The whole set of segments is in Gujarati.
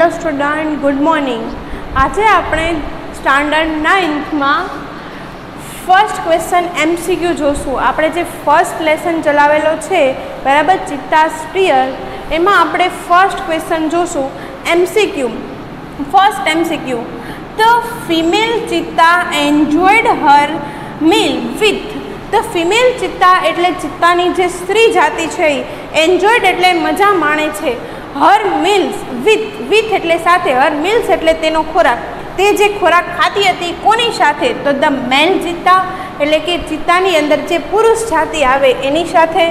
Hello student, good morning. आज आपणे स्टैंडर्ड 9th में फर्स्ट क्वेश्चन MCQ जोशू। आपणे जे फर्स्ट लेसन चलावेलो छे बराबर चित्ता स्टीयर एमां आपणे फर्स्ट क्वेश्चन जोशू MCQ। First MCQ, the female cheetah enjoyed her meal with. The female cheetah एटले चीतानी जे स्त्री जाति छे एन्जॉयड एटले मजा माणे छे, हर मील्स विथ एटले साथे, हर मील्स एटले तेनो खोराक, ते जे खोराक खाती हती कोनी साथे, तो द मेल चीता एटले के चीतानी अंदर जे पुरुष जाति आवे एनी साथे।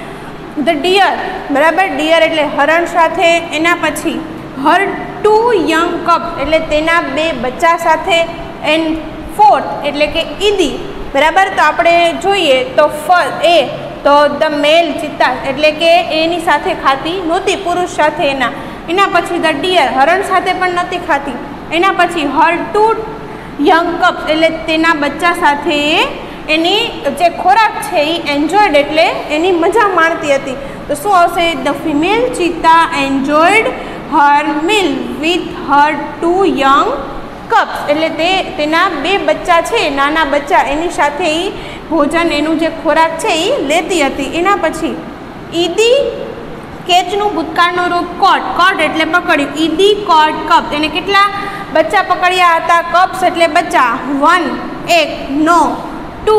द डियर बराबर, डियर एटले हरण साथे, एना पछी हर 2 यंग कप एटले तेना 2 बच्चा साथे। एंड फोर्थ एटले के ईदी बराबर। तो आपणे जोईए तो फर्स्ट ए तो द मेल चीता एटले के एनी साथे खाती नहोती, पुरुष साथे एना पछी द डियर हरण साथे पण नहोती खाती, एना पछी हर 2 यंग कप एटले तेना बच्चा साथे एनी जे खोराक छे ई एन्जॉयड एटले एनी मजा माणती हती। तो शुं आवशे? The female cheetah enjoyed her meal with her 2 young cubs एटले तेना 2 बच्चा छे, नाना बच्चा एनी साथे ई भोजन एनु जे खोराक छे ई लेती हती। एना पछी ईदी केचनु भूतकाळनो रूप कॉट, कॉट एटले पकड्યું, ईदी कॉट कप, एने કેટલા बच्चा पकड़्या हता? कप्स एटले बच्चा, 1 1 नो 2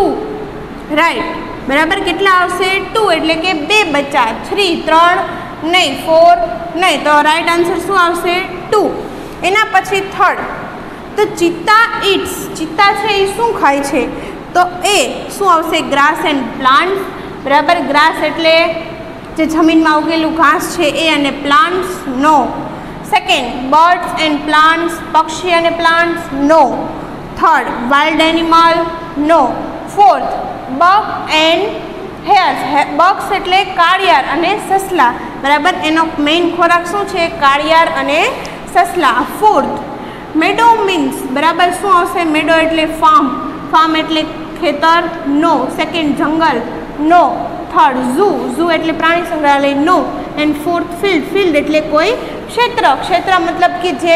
राइट बराबर। કેટલા આવશે? 2 એટલે કે 2 बच्चा, 3 3 नहीं 4 नहीं, तो राइट आंसर શું આવશે? 2। એના પછી થર્ડ, तो चीता ईट्स, चीता છે એ શું ખાય છે? तो ए શું આવશે? ग्रास एंड प्लांट्स बराबर। ग्रास एटले जे जमीन में उगेलू घास है ए, अने प्लांट्स नो। सेकेंड, बर्ड्स एंड प्लांट्स, पक्षी अने प्लांट्स नो। थर्ड, वाइल्ड एनिमल नो। Fourth, buck and hares, bucks एटले काळियार अने ससला बराबर। एनो मेन खोराक शुं छे? काळियार अने ससला। फोर्थ, मेडो मीन्स बराबर शुं आवशे? मेडो एटले फार्म, फार्म एटले खेतर नो। सेकेंड, जंगल नो। थर्ड, जू, जू एटले प्राणी संग्रहालय नो। एंड फोर्थ, फील्ड, फील्ड एटले कोई क्षेत्र, क्षेत्र मतलब कि जे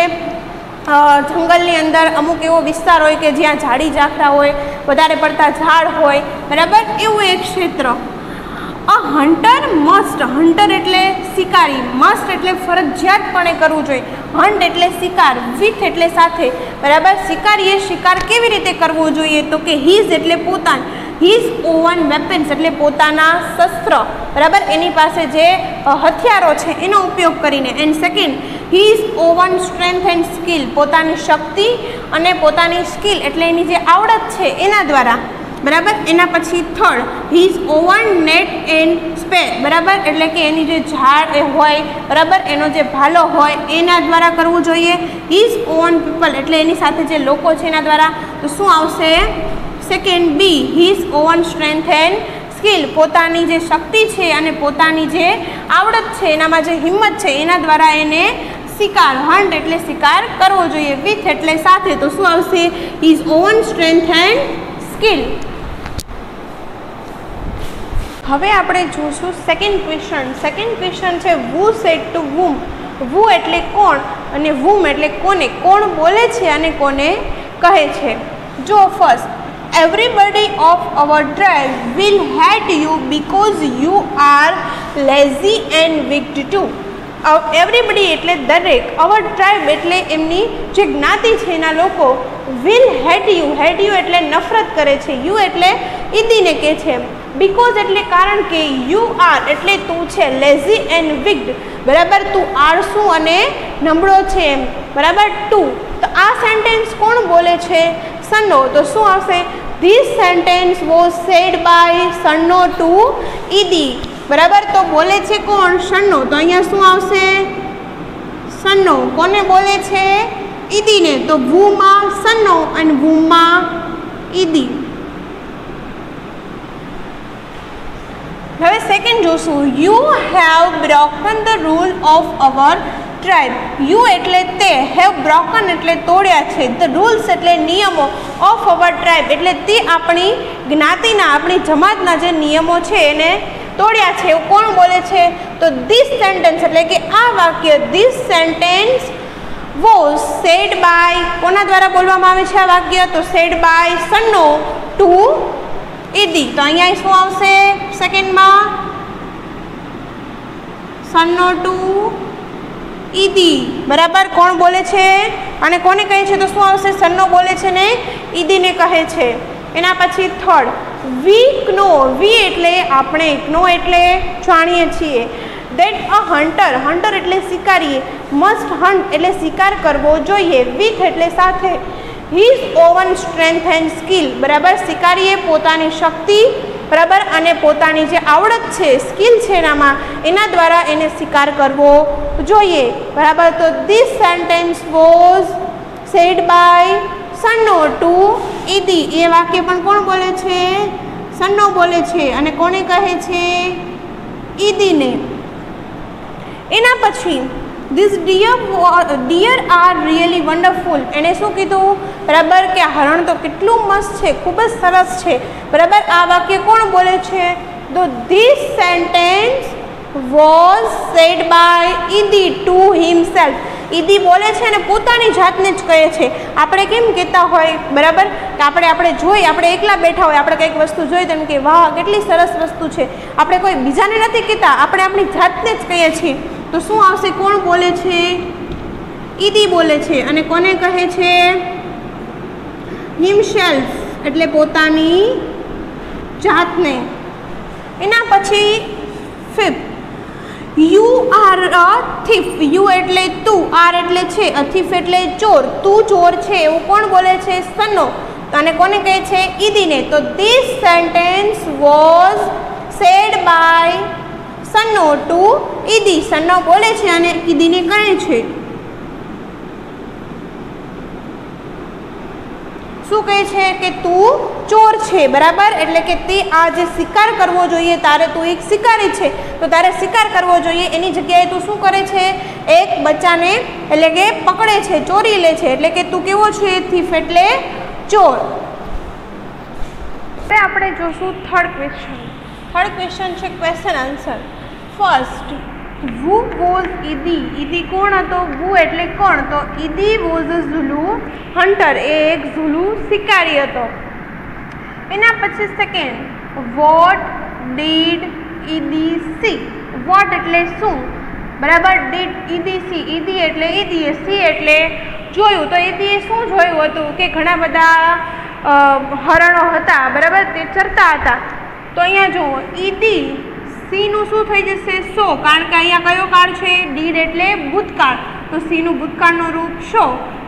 जंगलनी अंदर अमुक एवो विस्तार होय के ज्यां झाड़ी झाखरा होय, वधारे पड़ता झाड़ होय बराबर, एवुं एक क्षेत्र। अ हंटर मस्ट, हंटर एटले शिकारी, मस्ट एटले फरजियातपणे करवुं जोईए, हंट एटले शिकार, विथ एटले साथे बराबर। शिकारीए शिकार केवी रीते करवो जोईए? तो कि हीज एटले पोतान, हीज ओवन वेपन्स एटले पोताना शस्त्र बराबर, एनी पासे जे हथियारो छे एनो उपयोग करीने। And second, his own strength and skill, पोतानी शक्ति अने पोतानी स्किल एटले एनी जे आवड़त छे एना द्वारा बराबर। एना पछी third, his own net and spear बराबर, एटले के एनी जे झाड़ होय बराबर, एनो जे भालो होय एना द्वारा करवुं जोईए। हीज ओवन पीपल एटले एनी साथे जे लोको छे एना द्वारा। तो शुं आवशे? Second B, his own strength and skill, पोतानी जे शक्ति छे अने पोतानी जे आवड़त छे एनामां जे हिम्मत छे एना द्वारा एने शिकार, हंट एटले शिकार करवो जोईए। विथ एटले साथे, तो शुं आवशे? His own strength and skill. हवे आपणे जोशुं सेकेंड क्वेश्चन। सेकेंड क्वेश्चन छे वू सेड टू वूम। वू एटले कोण अने वूम एटले कोने, कोण बोले छे अने कोने कहे छे। जो first, everybody of our tribe will hate you because you are lazy and weak too। Everybody एटले दरेक, अवर ट्राइब एटले एमनी जे ज्ञाति छे एना लोको will hate you, hate you एटले नफरत करे छे, यू एटले ईदीने के छे। बिकॉज एटले कारण के यू आर एटले तू छे, लेजी एंड वीक्ड बराबर, तू आळसू अने नबळो छे एम बराबर। टू, तो आ सेंटेन्स कोण बोले छे? सन्नो। तो शुं आवशे? This sentence was said by Sanno to Idi बराबर। तो बोले छे कोण? सन्नो। तो अहींया शुं आवशे? सन्नो। कोने बोले छे? ईदी ने। तो वू मां सन्नो अने वू मां ईदी। हवे सेकेंड जोशुं, you have broken the rule of our tribe. You एटले ते, हेव ब्रोकन एटले तोड्या छे, द रूल्स एटले नियमो, ऑफ अवर ट्राइब एटले ते आपणी ज्ञातिना, आपणी जमातना जे नियमो छे एने तोड्या छे। कोण बोले छे? तो धीस सेंटेन्स एटले के आ वाक्य, धीस सेंटेन्स સેડ બાય કોના દ્વારા બોલવામાં આવે છે આ વાક્ય? તો said by Sanno to Idi. તો અહીંયા શું આવશે સેકન્ડમાં? સન્નો ટુ ઈદી. બરાબર. કોણ બોલે છે અને કોને કહે છે? તો શું આવશે? સન્નો બોલે છે ને ઈદીને કહે છે. એના પછી થર્ડ વી નો. વી એટલે આપણે, નો એટલે જાણીએ છીએ. દેટ અ હન્ટર, હન્ટર એટલે શિકારી, મસ્ટ હન્ટ એટલે શિકાર કરવો જોઈએ, વિથ એટલે સાથે, his own strength and skill. બરાબર. શિકારીએ પોતાની શક્તિ, બરાબર, અને પોતાની જે આવડત છે, સ્કિલ છે એનામાં, એના દ્વારા એને શિકાર કરવો જોઈએ. બરાબર. તો this sentence was said by Sanno to Idi. એ વાક્ય પણ કોણ બોલે છે? સન્નો બોલે છે. અને કોને કહે છે? ઈદીને. એના પછી this deer are really wonderful. એણે શું કીધું? બરાબર કે આ હરણ તો કેટલું મસ્ત છે, ખૂબ જ સરસ છે. બરાબર. આ વાક્ય કોણ બોલે છે? તો this sentence was said by Idi to himself. Idi બોલે છે અને પોતાની જાતને જ કહે છે. આપણે કેમ કહેતા હોય, બરાબર, કે આપણે જોઈ, આપણે એકલા બેઠા હોય, આપણે કંઈક વસ્તુ જોઈ તેમ કે વાહ કેટલી સરસ વસ્તુ છે, આપણે કોઈ બીજાને નથી કહેતા, આપણે આપણી જાતને જ કહીએ છીએ. તો શું આવશે? કોણ બોલે છે? ઈદી બોલે છે. અને કોને કહે છે? હિમસેલ્ફ એટલે પોતાની જાતને. એના પછી fifth you are a thief. You એટલે તું, આર એટલે છે, અ થીફ એટલે ચોર. તું ચોર છે એવું કોણ બોલે છે? સન્નો. અને કોને કહે છે? ઈદીને. તો this sentence was said by Sanno to Idi. Sanno બોલે છે અને ઈદીને કહે છે. શું કહે છે? કે તું ચોર છે. બરાબર. એટલે કે તે આ જે શિકાર કરવો જોઈએ, તારે તું એક શિકારી છે તો તારે શિકાર કરવો જોઈએ, એની જગ્યાએ તું શું કરે છે? એક બચ્ચાને એટલે કે પકડે છે, ચોરી લે છે. એટલે કે તું કેવો છે? થીફ એટલે ચોર. હવે આપણે જોશું થર્ડ ક્વેશ્ચન. થર્ડ ક્વેશ્ચન છે question answer. First who was Idi. Idi કોણ હતો? વુ એટલે કોણ? તો ઈદી વોઝ અ ઝુલુ હન્ટર. એ એક ઝુલુ શિકારી હતો. એના પછી second what did Idi see. What એટલે શું? બરાબર. Did Idi C. ઈદી એટલે ઈદીએ, સી એટલે જોયું. તો ઈદીએ શું જોયું હતું? કે ઘણા બધા હરણો હતા, બરાબર, તે ચરતા હતા. તો અહીંયા જુઓ ઈદી સીનું શું થઈ જશે? સો. કારણ કે અહીંયા કયો કાળ છે? ડીડ એટલે ભૂતકાળ. તો સીનું ભૂતકાળનું રૂપ saw.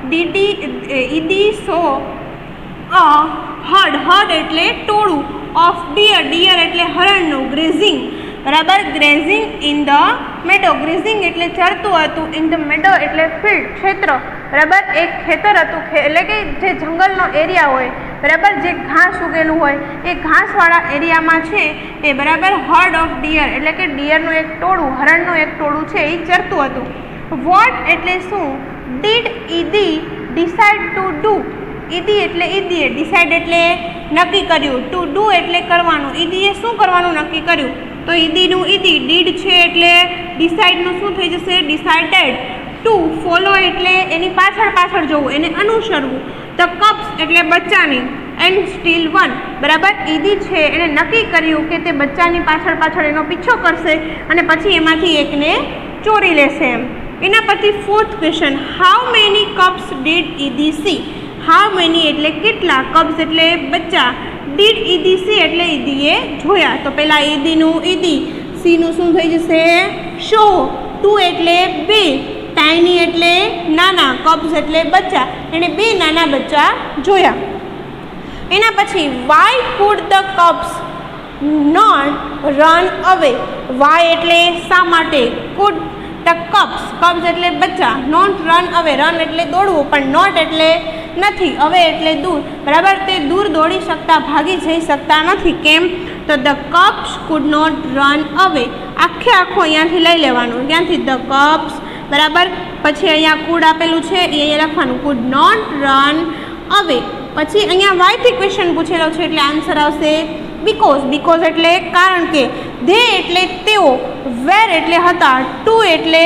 Idi saw a herd. Herd એટલે ટોળું. Of deer. ડિયર એટલે હરણનું. ગ્રેઝિંગ. બરાબર. Grazing in the meadow. Grazing એટલે ચરતું હતું. ઇન ધ મેડો એટલે ફિલ્ડ, ક્ષેત્ર. બરાબર. એક ખેતર હતું, એટલે કે જે જંગલનો એરિયા હોય, બરાબર, જે ઘાસ ઉગેલું હોય એ ઘાસવાળા એરિયામાં છે એ, બરાબર, હર્ડ ઓફ ડિયર એટલે કે ડિયરનું એક ટોળું, હરણનું એક ટોળું છે એ ચરતું હતું. વોટ એટલે શું? Did Idi decide to do. Idi એટલે ઈદીએ, ડિસાઇડ એટલે નક્કી કર્યું, ટુ ડુ એટલે કરવાનું. ઈદીએ શું કરવાનું નક્કી કર્યું? તો ઈદીનું ઈદી, ડીડ છે એટલે ડિસાઇડનું શું થઈ જશે? ડિસાઇડેડ. ટુ ફોલો એટલે એની પાછળ પાછળ જવું, એને અનુસરવું. ધ કપ્સ એટલે બચ્ચાની. And steel one. બરાબર. ઈદી છે એને નક્કી કર્યું કે તે બચ્ચાની પાછળ પાછળ એનો પીછો કરશે અને પછી એમાંથી એકને ચોરી લેશે એમ. એના પછી fourth question how many cubs did Idi see. How many એટલે કેટલા, કપ્સ એટલે બચ્ચા, ડીડ ઈદી સી એટલે ઈદીએ જોયા. તો પહેલાં ઈદીનું ઈદી, સીનું શું થઈ જશે? શો. ટુ એટલે બે, ટાઇની એટલે નાના, કબ્સ એટલે બચ્ચા, એણે બે નાના બચ્ચા જોયા. એના પછી why could the cubs not run away. Why એટલે શા માટે, કુડ ધ કબ્સ, કબ્સ એટલે બચ્ચા, નોટ રન અવે, રન એટલે દોડવું, પણ નોટ એટલે નથી, અવે એટલે દૂર. બરાબર. તે દૂર દોડી શકતા, ભાગી જઈ શકતા નથી. કેમ? તો the cubs could not run away. આખે આખું અહીંયાથી લઈ લેવાનું. ત્યાંથી ધ કબ્સ, બરાબર. પછી અહીંયા કુડ આપેલું છે એ અહીંયા લખવાનું, કુડ નોટ રન અવે. પછી અહીંયા વાયથી ક્વેશ્ચન પૂછેલો છે એટલે આન્સર આવશે બીકોઝ. બીકોઝ એટલે કારણ કે. ધે એટલે તેઓ, વેર એટલે હતા, ટુ એટલે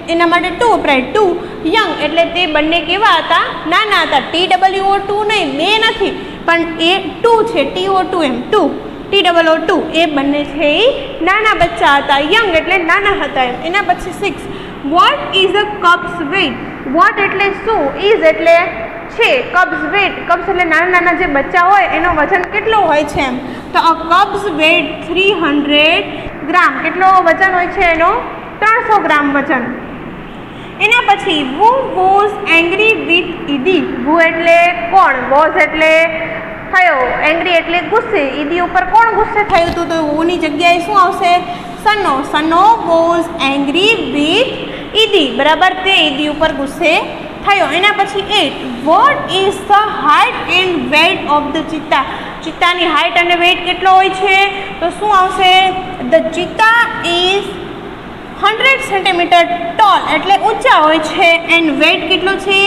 એના માટે ટુ વપરાય, ટુ યંગ એટલે તે બંને કેવા હતા? નાના હતા. TWO2 નહીં, બે નથી, પણ એ ટુ છે, TO2 એમ, ટુ TWO2 એ બંને છે એ નાના બચ્ચા હતા. યંગ એટલે નાના હતા એમ. એના પછી 6, what is a cub's weight? What એટલે શું, ઇઝ એટલે છે, કબ્સ વેઇટ, કબ્સ એટલે નાના નાના જે બચ્ચા હોય એનો વજન કેટલો હોય છે એમ. તો અ કબ્સ વેઇટ 300 ગ્રામ. કેટલો વજન હોય છે એનો? 300 ગ્રામ વજન. એના પછી who was angry with Idi. Who એટલે કોણ, વોઝ એટલે થયો, એંગ્રી એટલે ગુસ્સે, ઈદી ઉપર કોણ ગુસ્સે થયું હતું? તો વુની જગ્યાએ શું આવશે? Sanno. Sanno was angry with Idi, બરાબર, તે ઈદી ઉપર ગુસ્સે થયો. એના પછી 8, what is the height and weight of the cheetah? ચિત્તાની હાઇટ અને વેઇટ કેટલો હોય છે? તો શું આવશે? ધ ચિત્તા ઇઝ 100 સેન્ટીમીટર ટોલ એટલે ઊંચા હોય છે. એન્ડ વેઇટ કેટલો છે?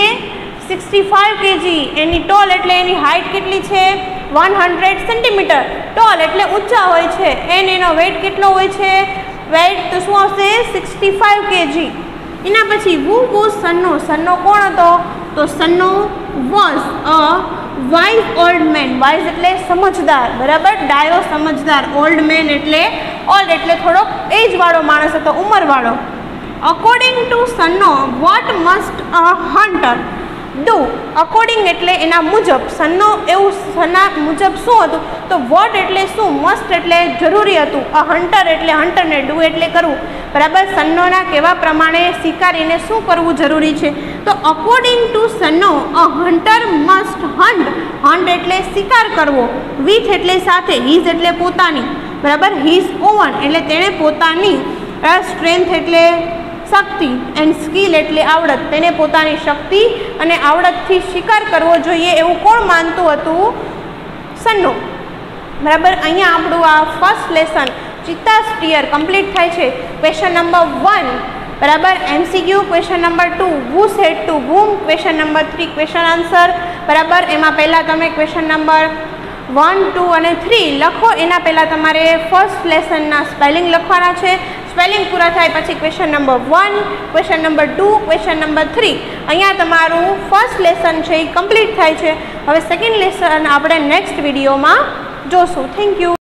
65 kg. એની ટોલ એટલે એની હાઇટ કેટલી છે? 100 સેન્ટીમીટર. ટોલ એટલે ઊંચા હોય છે. એનો વેઇટ કેટલો હોય છે? વેઇટ તો શું આવશે? 65 kg. એના પછી વુ વોઝ સન્નો. સન્નો કોણ હતો? તો Sanno was a wise old man. Wise એટલે સમજદાર, બરાબર, ડાયો સમજદાર. ઓલ્ડ મેન એટલે ઓલ્ડ એટલે થોડોક એજવાળો માણસ હતો, ઉંમરવાળો. According to Sanno what must a hunter do? According એટલે એના મુજબ, સન્નો એવું સના મુજબ શું હતું? તો વોટ એટલે શું, મસ્ટ એટલે જરૂરી હતું, અ હન્ટર એટલે હન્ટરને, ડુ એટલે કરવું, બરાબર. સન્નોના કહેવા પ્રમાણે શિકારીને શું કરવું જરૂરી છે? તો according to Sanno a hunter must hunt. Hunt એટલે શિકાર કરવો, વિથ એટલે સાથે, હિઝ એટલે પોતાની, બરાબર, હિઝ ઓવન એટલે તેણે પોતાની, સ્ટ્રેન્થ એટલે શક્તિ, એન્ડ સ્કિલ એટલે આવડત, તેને પોતાની શક્તિ અને આવડતથી શિકાર કરવો જોઈએ એવું કોણ માનતું હતું? સન્નો, બરાબર. અહીંયા આપણું આ ફર્સ્ટ લેસન ચિત્તા સ્ટીયર કમ્પ્લીટ થાય છે. ક્વેશ્ચન નંબર 1, બરાબર, MCQ. Question number 2, who said to whom. Question number 3, question answer, બરાબર. એમાં પહેલાં તમે ક્વેશ્ચન નંબર 1, 2 અને 3 લખો. એના પહેલાં તમારે ફર્સ્ટ લેસનના સ્પેલિંગ લખવાના છે. સ્પેલિંગ પૂરા થાય પછી question number 1, question number 2, question number 3. અહીંયા તમારું ફર્સ્ટ લેસન છે એ કમ્પ્લીટ થાય છે. હવે સેકન્ડ લેસન આપણે નેક્સ્ટ વિડીયોમાં જોશું. Thank you.